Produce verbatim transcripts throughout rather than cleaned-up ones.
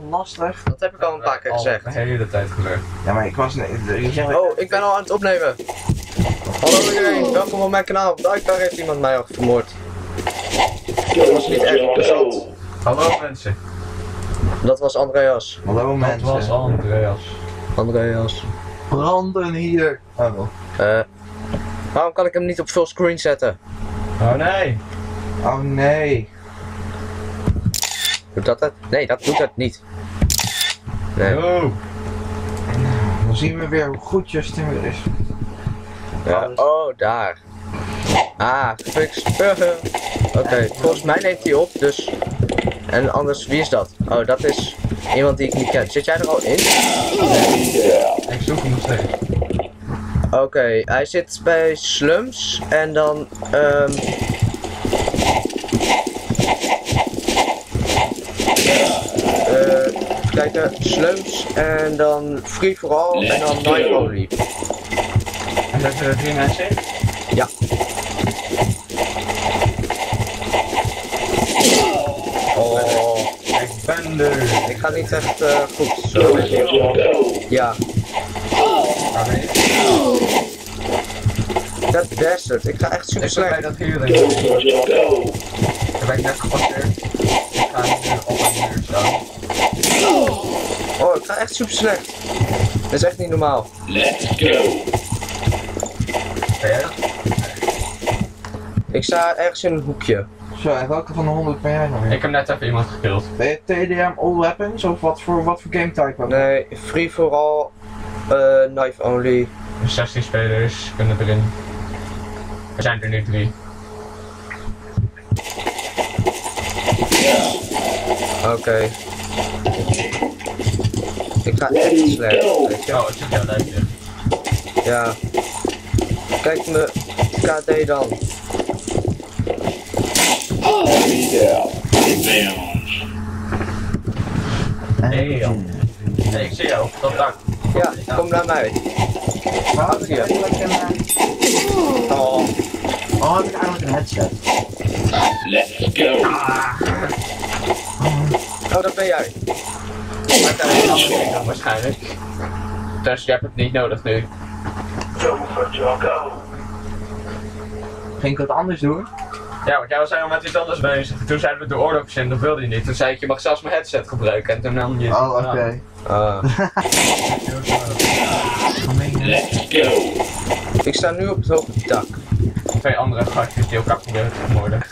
lastig. Dat heb ik al een paar keer gezegd. De hele tijd gebeurd. Ja, maar ik was niet... Oh, ik ben al aan het opnemen. Hallo iedereen, welkom op mijn kanaal. Blijkbaar heeft iemand mij al vermoord. Dat was niet echt interessant. Hallo mensen. Dat was Andreas. Hallo mensen. Dat was Andreas. Andreas. Branden hier. Oh. Eh, waarom kan ik hem niet op fullscreen zetten? Oh nee. Oh nee. Doet dat het? Nee, dat doet het niet. Nee. Oh. Dan zien we weer hoe goed Justin weer is. Ja, oh, daar. Ah, gefixt. Oké, okay, volgens mij neemt hij op, dus... En anders, wie is dat? Oh, dat is iemand die ik niet ken. Zit jij er al in? Ik zoek hem nog steeds. Oké, okay, hij zit bij Slums en dan... Um... Uh, even kijken, Slums en dan Free for All en dan Night Only. En dat er drie mensen in? Ja. Oh, ik ben er. Ik ga niet echt uh, goed zo. Ja. Dat bastard, ik ga echt super slecht. Ik dat hier denk ik. Dat ben ik net gepasseerd. Ik ga nu op een muur staan. Oh, ik ga echt super slecht. Dat is echt niet normaal. Let's go. Ben jij dat? Ik sta ergens in een hoekje. Zo, en welke van de honderd ben jij nou weer? Ik heb net even iemand gekild. Ben je T D M All Weapons of wat voor, wat voor game type? Nee, Free for All, uh, Knife Only. zestien spelers kunnen erin. Er zijn er nu drie. Oké. Okay. Ik ga echt slecht, weet je. Oh, het zit jou lijstje. Ja. Kijk me K D dan. Nee, joh. Nee, ik zie jou. Dat dak. Ja, kom naar mij. Waar zie je? Oh. Oh, heb ik eigenlijk een headset? Let's go. Oh, dat ben jij. Maar daar is een andere dan waarschijnlijk. Dus je hebt het niet nodig nu. Ging ik wat anders doen? Ja, want jij was helemaal met iets anders bezig. Toen zeiden we de oorlog in, dat wilde je niet. Toen zei ik, je mag zelfs mijn headset gebruiken. En toen nam je... Oh, oké. Okay. Uh. Let's go. Ik sta nu op het hoge dak. Twee andere gastjes die elkaar proberen te vermoorden.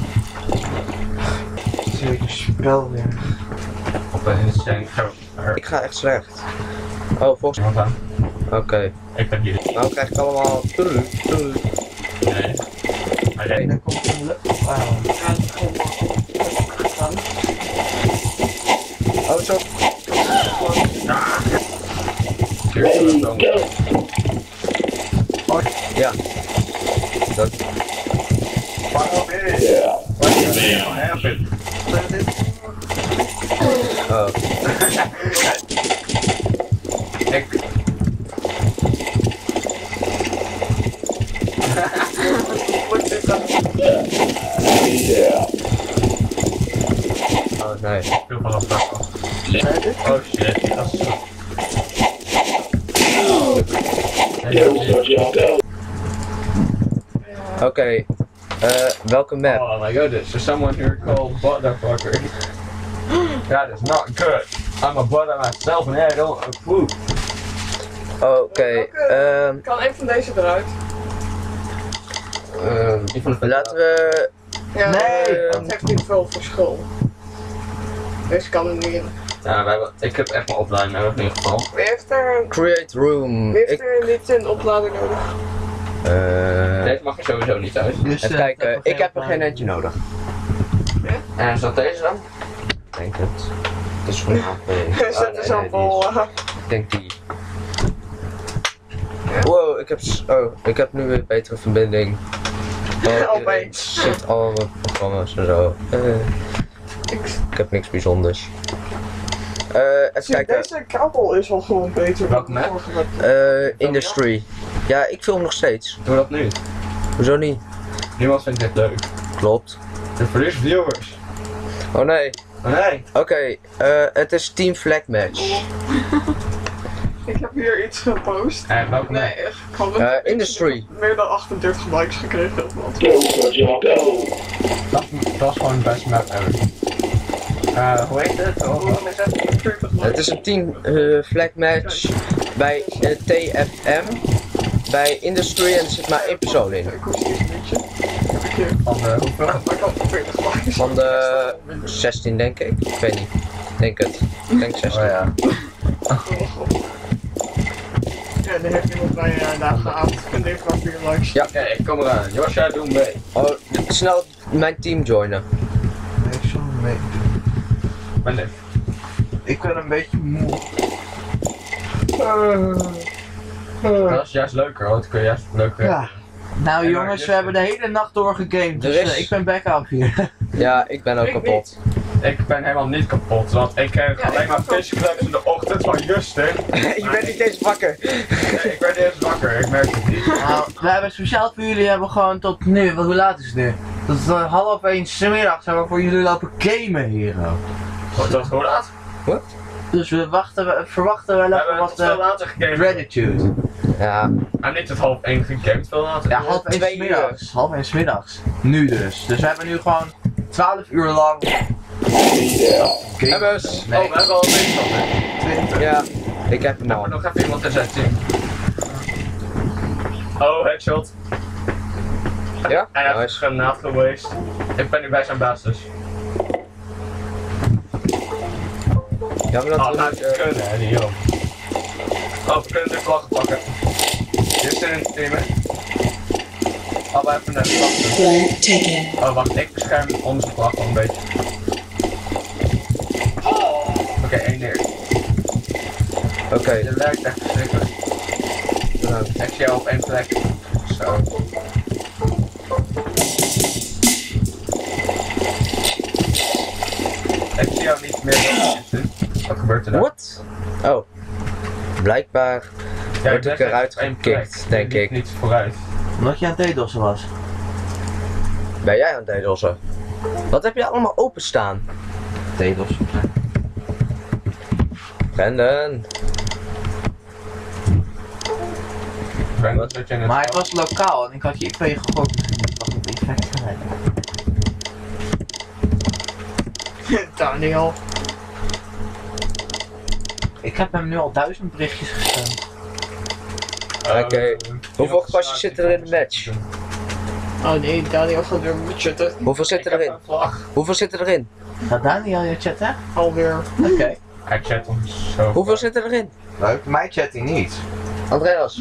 Zie ik een spel weer. Op een insane. Ik ga echt slecht. Oh, volgens mij. Oké. Okay. Ik ben hier. Nou krijg ik allemaal... Nee. Maar nee. Dan komt een lucht. Oh, zo. Go. Ja. Dat. Fuck me. Yeah. What happened? Oh. Ik. Yeah. Oh nee. Ik viel van een dak af. Oh shit, dat is zo. Oké. Okay. Uh, welke map? Oh my goodness, there's someone here called Butterfucker. That is not good. I'm a butter myself and I don't approve. Oké. Okay. Um, kan een van deze eruit? Um, laten we... Ja, Nee! Uh, het heeft niet veel verschil. Deze kan er niet in. Ja, wij hebben, ik heb echt mijn opleiding nodig in ieder geval. Wie heeft er, Create room. wie heeft Ik... er niet een oplader nodig? Uh, Deze mag er sowieso niet uit. Dus, even uh, kijken, ik heb er geen eentje nodig. Ja? En is dat deze dan? Ik denk het. Het is van A P. Zet er zo'n vol. Uh, Ik denk die. Wow, ik heb, oh, ik heb nu weer een betere verbinding. Oh, Opeens. zit al mijn programma's en zo. Uh, ik, ik heb niks bijzonders. Uh, even zie, kijken. deze kabel is al gewoon beter. Welke map? Uh, industry. Ja, ik film nog steeds. Doe dat nu. Hoezo niet? Niemand vindt dit leuk. Klopt. Je verliest viewers. Oh nee. Nee. Oké, eh, het is Team Flag Match. Ik heb hier iets gepost. En welke Nee, nee. echt. Ik had Eh, het- Industry. meer dan achtendertig likes gekregen op wat. Go, Roger, go. Dat, dat is gewoon best map ever. Uh, hoe heet het? Oh, wat is het? veertig likes. Het is een Team eh, Flag Match bij eh, T F M. Bij Industry en er zit maar één persoon in. Ik kost niet een beetje. Heb ik hier. Van de hoeveel? Maar ik had veertig likes. Van de zestien denk ik. Ik weet niet. Denk het. Ik denk zestien. Oh ja. Ja, dan heeft iemand bij uh, daar gehaald. En die heeft gewoon vier likes. Ja. Oké, ik kom eraan. Josja, doe mee. Oh, snel mijn team joinen. Nee, ik zal hem mee doen. Ben dit. Ik ben een beetje moe. Dat is juist leuker, want dan kun je juist leuker. Ja. Nou En jongens, maar- we hebben de hele nacht doorgegamed, dus Er is- eh, ik ben back up hier. Ja, ik ben ook Ik kapot. Ik ben helemaal niet kapot, want ik kreeg Ja, alleen ik maar ook wel. fishclubs in de ochtend van Justin. Je bent niet eens wakker. Nee, ik werd eerst wakker, ik merk het niet. Nou, we hebben speciaal voor jullie hebben gewoon tot nu, wat, hoe laat is het nu? Tot uh, half één 's middags hebben we voor jullie lopen gamen hier ook. Wat was hoe laat? Dus we wachten, we verwachten wel We even hebben wat het veel uh, later gegamed. gratitude. Ja, En niet tot half één gegamed, veel later. Ja, half één 's twee uur. middags. Half één 's middags. Nu dus. Dus we hebben nu gewoon twaalf uur lang Emmers. Oh, we hebben al een beetje van dit. twintig. Ja, ik heb hem Nou, al. maar nog even iemand in zijn team. Oh, headshot. Ja? Hij heeft Nice. granaat geweest. Ik ben nu bij zijn basis. Ja, maar dat Oh, wil nou, ik, het eh, kunnen hè, die jongen. Oh, we kunnen de vlaggen pakken. Justin in het team, hè. Oh, we even net vlaggen. Flag taken. Oh, wacht, ik bescherm onze vlag wel een beetje. Oké, één neer. Oké, Je lijkt echt verschrikkelijk. bedankt. Ik zie jou op één plek. Zo. Ik zie jou niet meer dan Justin. Wat gebeurt er nou? What? Oh. Blijkbaar Ja, word je ik bent eruit op één gekikt, plek. denk Je ik. liep niet vooruit. Omdat je aan het DDoS'en was. Ben jij aan het DDoS'en? Wat heb je allemaal openstaan? DDoS. Brendan. Ben, Wat? dat je in het Maar het was lokaal en ik had je I P gegooid. Wacht op effect gelijk. Daniel. Ik heb hem nu al duizend berichtjes gestuurd. Uh, Oké. Hoeveel kastjes zitten er in de match? Oh nee, Daniel gaat weer chatten. Hoeveel Ik zitten heb erin? een vlag. Hoeveel zitten erin? Gaat Daniel je chatten? Alweer. Oké. Hij chat hem zo. Hoeveel zitten erin? Leuk, mij chat hij niet. Andreas.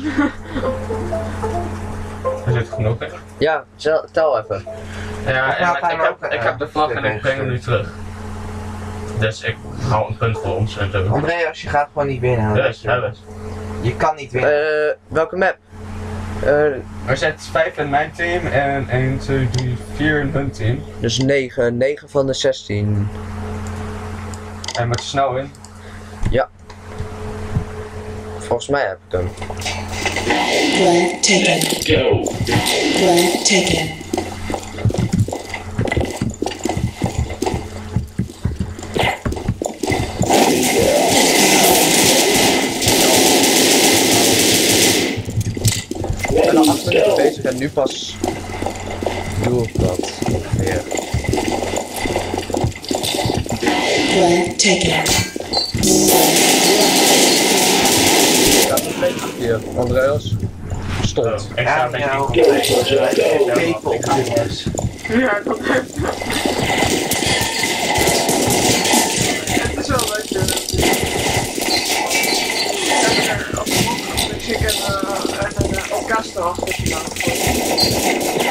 Er zit genoeg in. Ja, tel, tel even. Ja, Ik en laat ik, hem ik, heb, ook, ik eh, heb de vlag en ik breng hem nu terug. Dus ik hou een punt voor ons en zo. Andreas, je gaat gewoon niet winnen. Dus, alles. Je kan niet winnen. Eh, welke map? Eh, Er zitten vijf in mijn team en één, twee, drie, vier in hun team. dus negen. negen van de zestien. En met snel in. Volgens mij heb ik hem. Flag taken. Go. Flag taken. Ik ben al acht minuten bezig en nu pas doe ik dat ongeveer. Flag taken. Ik ga nog steeds hier, Andreas. Stond. Oh, ik sta bij nou, die Go, Roger, go. Kevel op dit is. Ja, dat heeft. Het is wel leuk. uh, En er op de mond muziek en uh, en een uh, orkest erachter gedaan.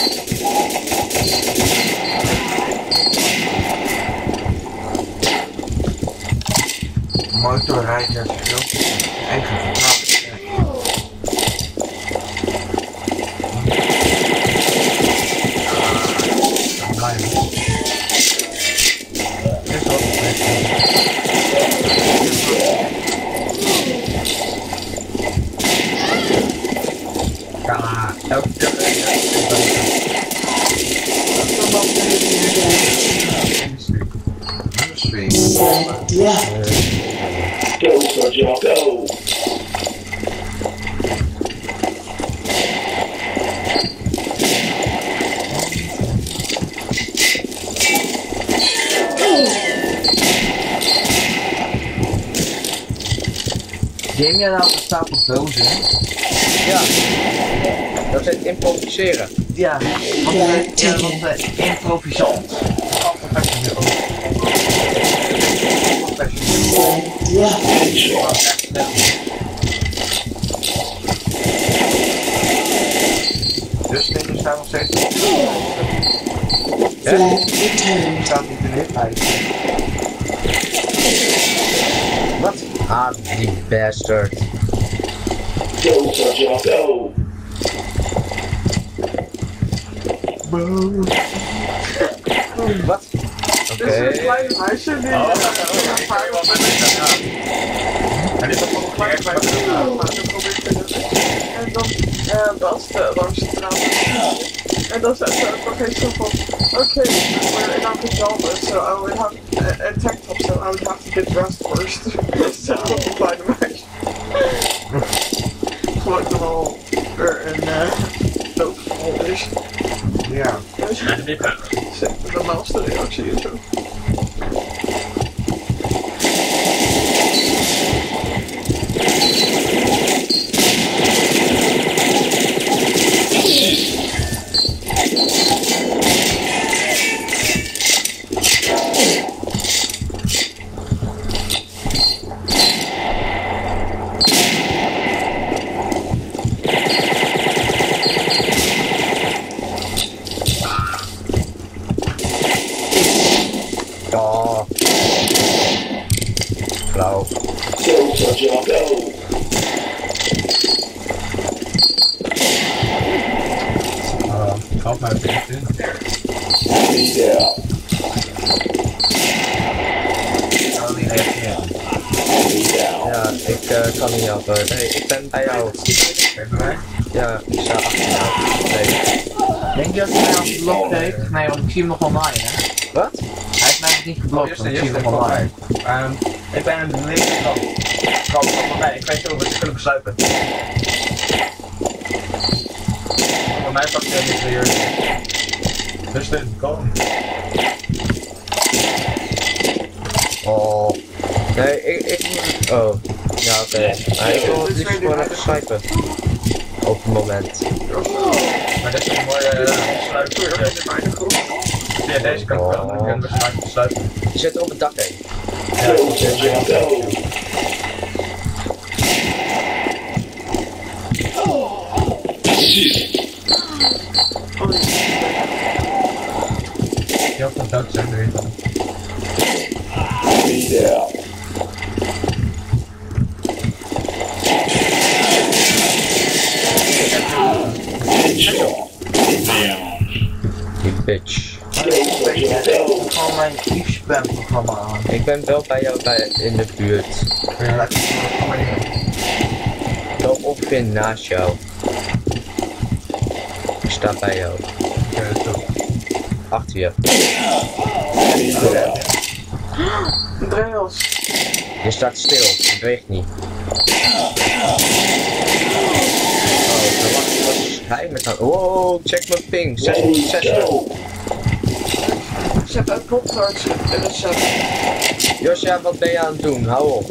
Motorrijder, eigen vertrouwen. Is wat. Ja, elke keer. Industry. Go, Sergeant, go. Game jij nou op een stapel dozen? Ja. Dat heet improviseren. Ja, want we ja, want we improvisant. Dus dingen staan nog steeds. Flag returned. Staat niet in de hitlijst. Wat? Ah, die bastard. Go, Sergeant, go. Wat? Oké. Dit is een kleine meisje die Oh, uh, ik paard wel op met dit gaan. En dit is ook een klein klein meisje meisje. uh, maar dat probeert te doen. En dan uh, belt ze langs de straat. En dan zegt ze ook nog eens zo van, oké, we're in our pajamas, so I would have a, a tank top, so I would have to get dressed first. Zegt op een kleine meisje. Gewoon wel weer een uh, doodgeval is. Ja. Dus En dit gaat. zegt de normaalste reactie en zo. Oh. Flauw. Go, Sergeant, go. Uh, help mij even in. Be there. kan niet reageren. Be down. Ja, ik uh, kan niet helpen. Nee, ik ben bij jou. Kijk bij mij. Ja, ik sta achter jou. Nee. Denk je dat hij mij al geblokt heeft? Nee, want ik zie hem nog online, hè? Wat? Hij heeft mij nog niet geblokt, want ik zie hem nog online. Um, ik ben aan de linkerkant. Kom, kom voorbij. Ik weet niet of we het kunnen besluiten. Voor mij pakt hij niet weer. Dus dit, kom. Oh. Nee, ik, ik moet... Oh. Ja, oké. Okay. Maar ik wil het liefst gewoon even snipen. Op het moment. Maar dit is een mooie uh, sluit. Via deze kant wel, dan kunnen we straks besluiten. Je zit er op het dak heen. Go, Sergeant, go. Heel veel dood zijn erin dan. Be there. Headshot. Down. Die bitch. Go, Sergeant, go. Gewoon mijn e-spam programma aan. Ik ben wel bij jou bij, in de buurt. Ja, laat ik het gewoon maar Wel ongeveer naast jou. Ik sta bij jou. Oké, dat is goed. Achter je. Be there. Andreas. Je staat stil. Je beweegt niet. Oh, dan mag je wat schijmen gaan. Wow, check mijn ping. Go, zeshonderdzestig. go. Zet uit popcards in de chat. Josja, wat ben je aan het doen? Hou op.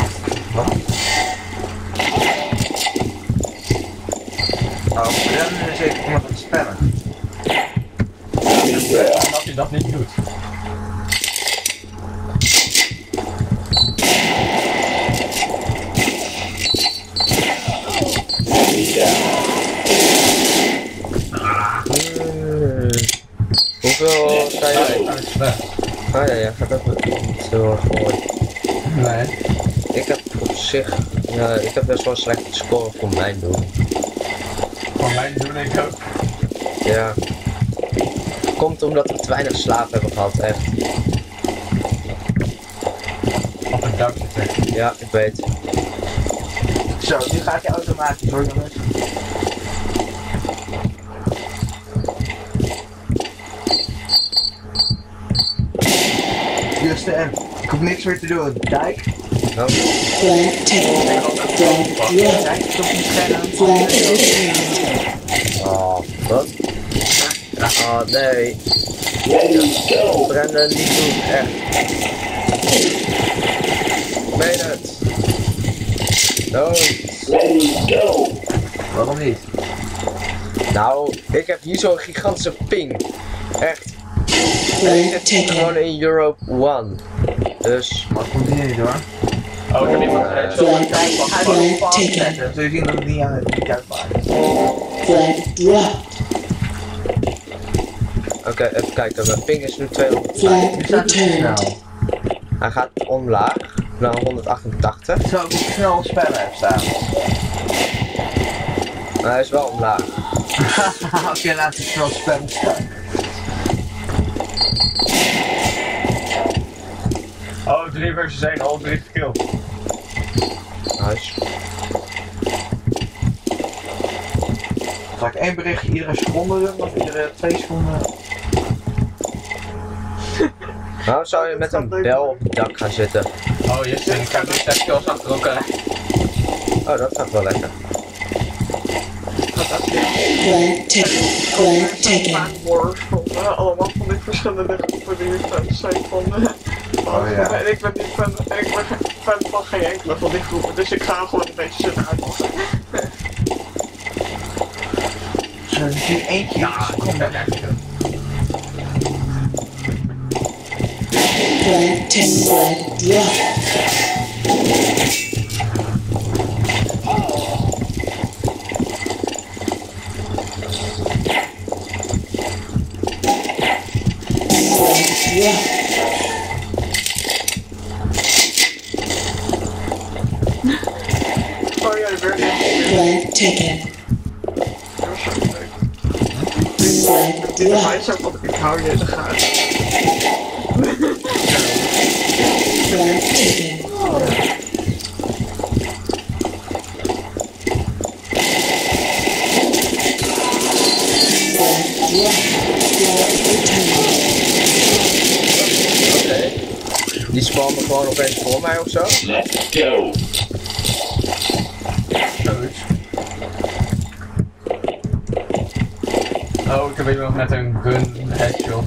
Oh, dan is zeker iemand aan het spammen. Be there. Dat hij dat niet doet. Be down. Hmm. Hoeveel sta jij? Hij is weg. Ah ja, ja, gaat ook niet heel erg mooi. Nee. Ik heb op zich, ja, ik heb best wel een slechte score voor mijn doen. Voor mij doen ik ook. Ja. Komt omdat we te weinig slaap hebben gehad, echt. Op het dak zitten. Ja, ik weet. Zo, nu gaat hij automatisch hoor, jongens. Juste en ik hoef niks meer te doen. Dijk, Dan. Flag taken. Flag dropped. Kijk, toch niet scannen. Flag returned. Oh, wat? Oh nee. Ready, go. Brandon, niet doen, echt. Ik meen het. Dood. Ready, go. Waarom niet? Nou, ik heb hier zo'n gigantische ping. Echt. En ik Flag zit gewoon taken. in Europe one. Dus, Maar het komt hier niet hoor. Oh, ik heb iemand gereden. Zo, Flag, ik kijk van. flag taken. Zul je zien dat het niet uit niet uitmaakt. Flag dropped. oké, even kijken. Mijn ping is nu tweehonderd. Flag Nu staat het te returned. snel. Hij gaat omlaag naar honderdachtentachtig. Zou ik niet snel een spam heb staan? Maar hij is wel omlaag. Oké, laat ik snel spam staan. Oh, drie versus één, al drie gekillt. Nice. Zal ik één berichtje iedere seconde doen of iedere twee seconden? Nou zou je met een bel op het dak gaan zitten. Oh, je zit, ik heb drie zes kills achter elkaar. Oh, dat gaat wel lekker. Flag taken. Flag taken. Flag wars van uh, allemaal van die verschillende groepen die fans zijn van. Uh, Oh, ja. En ik ben niet fan, en ik ben geen fan van geen enkele van die groepen, dus ik ga gewoon een beetje zitten uitlachen. Zo, er is hier eentje Ja, iedere ik seconde. ben echt gekillt. Flag taken. Flag dropped. Flag dropped. Oh ja, weer niet. Flag taken. Flag Dit is mij dropped. zo van, ik hou je in de gaten. Flag taken. Flag dropped. Flag returned. Oké. Die spawnen gewoon opeens voor mij of zo. Let's go. Zoiets. Oh, ik heb iemand met een gun headshot.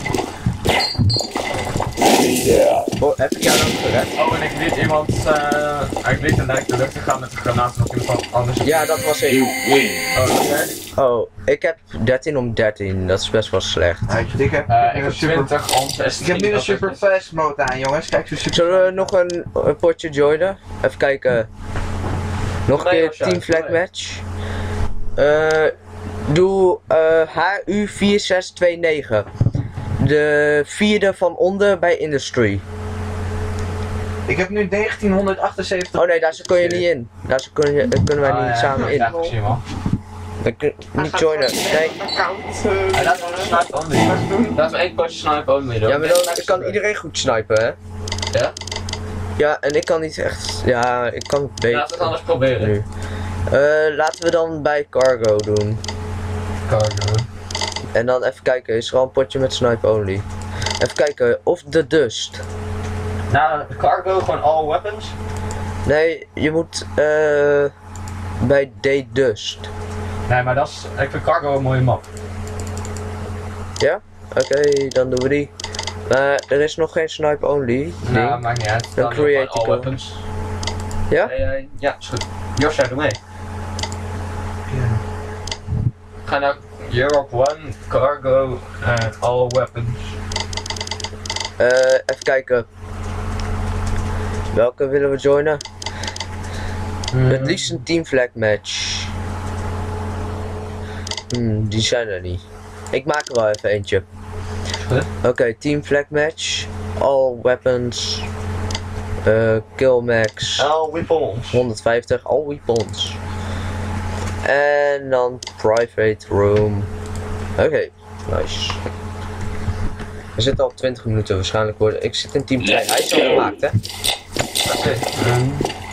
Ready, there. Oh, heb ik jou dan gered? Oh, en ik liet iemand, uh, ik liet een lijk de lucht te gaan met een granaat nog iemand anders. Ja, dat was ik. You win. Oh, oké. Oh, ik heb dertien om dertien. Dat is best wel slecht. Weet je, ik heb, Uh, ik ik heb heb een super... twintig om zestien. Ik heb nu de dat is super dus- fast mode aan jongens, kijk zo super. Zullen we nog een, een potje joinen? Even kijken. Nog een Nee, keer Josja, team flag nee. match. Eh, doe eh, H U vier zes twee negen. De vierde van onder bij Industry. Ik heb nu negentienhonderdachtenzeventig. Oh nee, daar kun je niet in. Daar kun je, daar kunnen wij Oh, niet ja, samen in. Ja, ik zie hem al. Dan kun je niet joinen. Nee. Account. Uh, Ja, laten we een snipe only doen. Laten we één potje snipe only doen. Ja, maar dan kan iedereen goed snipen, hè? Ja? Ja, en ik kan niet echt. Ja, ik kan het beter. Laten we het anders proberen. Nu. Eh, laten we dan bij Cargo doen. Cargo. En dan even kijken, is er al een potje met snipe only? Even kijken, of de dust. Nou, cargo, gewoon all weapons. Nee, je moet eh bij D dust. Nee, maar dat is, ik vind cargo een mooie map. Ja? Oké, dan doen we die. Maar er is nog geen snipe only. Nou, ding. maakt niet uit. Dan Dan doen we create gewoon ik all wel. weapons. Ja? Nee, eh, ja, is goed. Josja, doe mee. Ga naar Europe one, cargo, en all weapons. Eh, even kijken. Welke willen we joinen? Het liefst een team flag match. Hmm, die zijn er niet. Ik maak er wel even eentje. Goed. Oké, team flag match. All weapons. eh kill max. All weapons. honderdvijftig, all weapons. En dan private room. Oké, nice. We zitten al twintig minuten waarschijnlijk worden. Ik zit in team twee. Hij is al gemaakt, hè? Oké. ehm,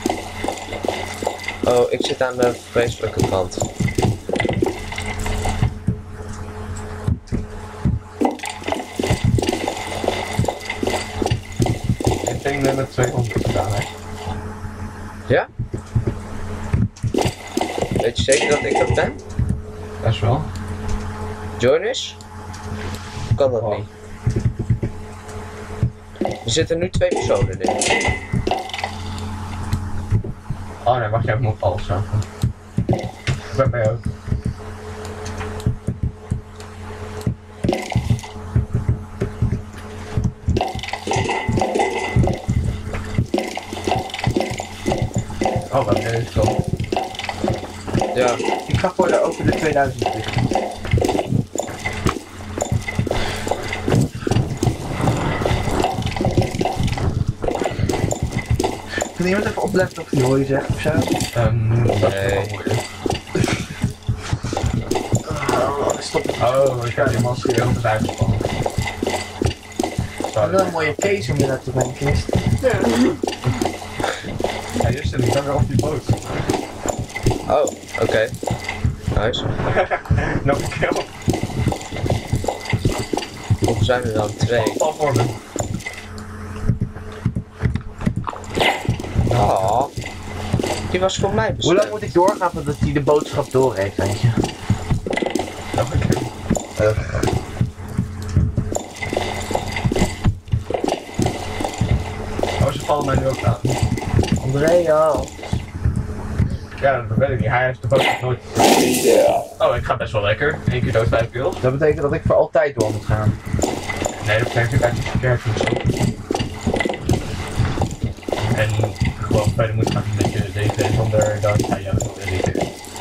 Oh, ik zit aan de vreselijke kant. ik denk dat het tweehonderd gedaan heeft. Ja? Weet je zeker dat ik dat ben? Best wel. Jonas? Kan dat Oh. niet. Er zitten nu twee personen in. Oh nee, wacht, jij moet alles zeggen. Ik ben bij ook. Oh, wat is zo? Ja. Ik ga voor de over de tweeduizend richten. Kan iemand even opletten of die hooi zegt of zo? Um, dat is Nee. wel moeilijk. Oh, stop. Oh, ik heb die man heel te zijn gespannen. Dat is wel een mooie case om je dat te mijn kist. Ja. Ja, hier zit ik dan weer op die boot. Oh, oké. Okay. Nice. Nog een keer op. Hoeveel zijn er dan? Twee. Al worden. Oh. Die was voor mij Hoe bestemd. lang moet ik doorgaan voordat hij de boodschap door heeft, weet je? Nog een keer. Oh, ze vallen mij nu ook aan. Andrea. Ja, dat weet ik niet. Hij heeft de boot nog nooit. Yeah. Oh, ik ga best wel lekker. Eén keer dood, vijf kills. Dat betekent dat ik voor altijd door moet gaan. Nee, dat betekent dat je verkeerd moet zo. En gewoon verder moet gaan met je leven zonder dat hij jou zo irriteert.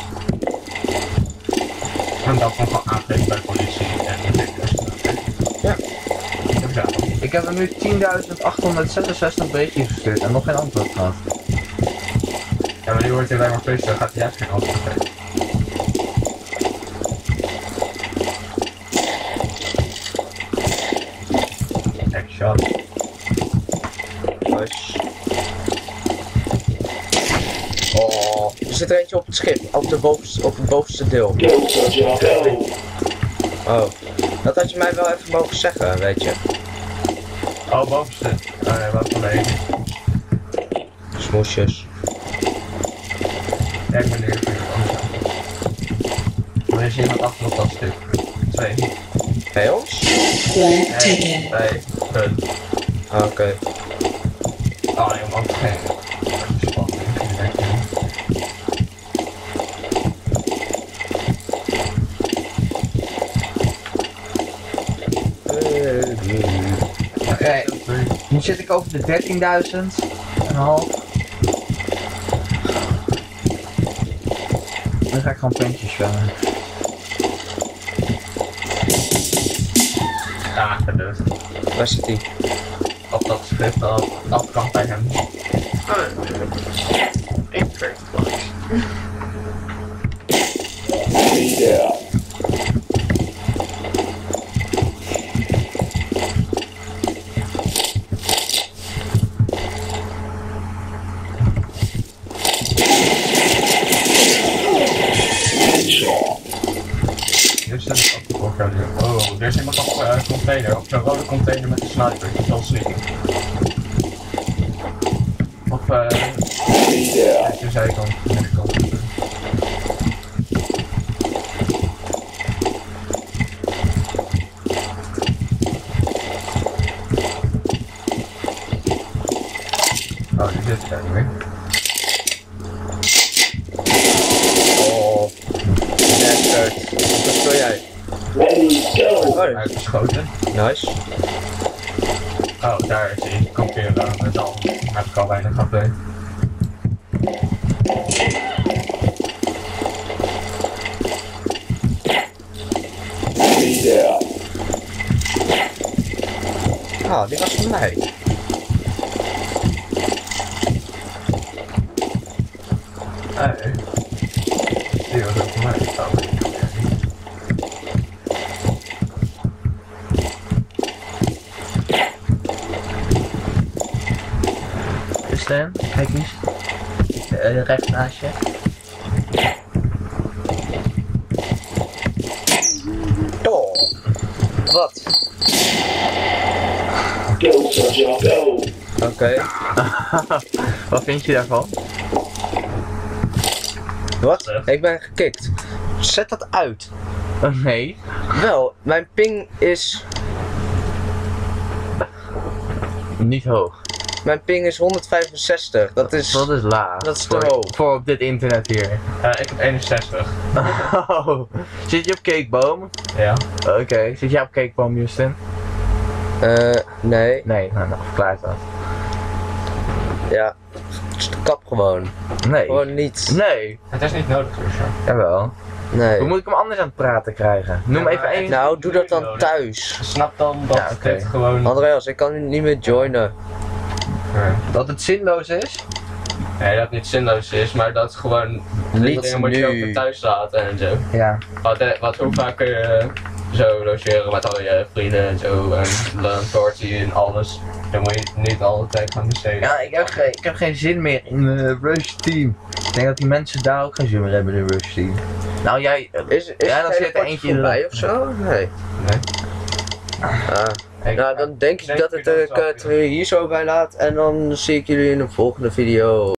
En dat kan gewoon aangeven bij de politie en de dus. Ja. Dat heb ik gedaan. Ik heb er nu tienduizend achthonderdzesenzestig berichtjes gestuurd en nog geen antwoord gehad. Ja, maar nu wordt hij alleen maar feest, dan gaat hij juist geen antwoord geven. Kijk, shot. Nice. Oh. Er zit er eentje op het schip. Op, de bovenste, op het bovenste deel. Go, Sergeant, go. Oh. Dat had je mij wel even mogen zeggen, weet je. Oh, bovenste. Oh nee, wat voor een. Smoesjes. Ja, ik ben nu even anders aan. Er is iemand achter op dat stuk. Twee. Bij ons? Flag taken. Bij punt. Ah, oké. Oh, nee, man, geen. Spannend. Oké, nu zit ik over de dertienduizend en half. Dan ga ik gewoon puntjes zwemmen. Ja, ik ben dood. Waar zit die? Op dat schrift, aan de achterkant bij hem. Oh, ik trek het wel. Yeah. Headshot. Hier staat het op de voorkant. Oh, er is iemand op een uh, container. Op zo'n rode container met een sniper. Dat is wel sneaky. Op uh, Yeah. de zijkant, de middenkant. Oh, die zit er weer. Oh. Bastard. Wat speel jij? Ready, go. Oh, Uitgeschoten. nice. Oh, daar is hij. Komt weer aan met al. Heb ik al weinig gehad. Yeah. Ah, die was van mij. Nee. Die was ook voor mij. Oh. Stan, kijk eens. Uh, rechts naast je. Oh. Wat? Go, Sergeant, go. Oké. Wat vind je daarvan? Wat? Ik ben gekikt. Zet dat uit. Oh, nee. Wel, mijn ping is... Niet hoog. Mijn ping is honderdvijfenzestig. Dat is... Dat is laag. Dat is te voor, hoog. voor op dit internet hier. Uh, ik heb eenenzestig. Oh. Zit je op Cakeboom? Ja. Oké. Zit jij op Cakeboom, Justin? Eh, nee. Nee, nou, dan verklaart dat. Ja. Kap gewoon. Nee. Gewoon niet. Nee. Het is niet nodig, dus. Jawel. Nee. Hoe moet ik hem anders aan het praten krijgen? Noem Ja, even maar één. Nou, doe dat dan thuis. Snap dan dat Ja, oké. dit gewoon... Andreas, ik kan nu niet meer joinen. Dat het zinloos is? Nee, dat het niet zinloos is, maar dat het gewoon... Niet dingen moet je nu. ook thuis laten en zo. Ja. Wat, eh, wat hoe vaak kun je zo logeren met al je vrienden en zo en een party en alles. Dan moet je niet alle tijd gaan besteden. Ja, ik heb, geen, ik heb geen zin meer in de Rush Team. Ik denk dat die mensen daar ook geen zin meer hebben in de Rush Team. Nou, jij... Is, is Ja, dan het zit er eentje in de- bij of zo? Nee. Nee. Ah. Ik- Nou, dan denk ik denk dat je het, dat eh, ik zou het hier zo bij laat en dan zie ik jullie in de volgende video.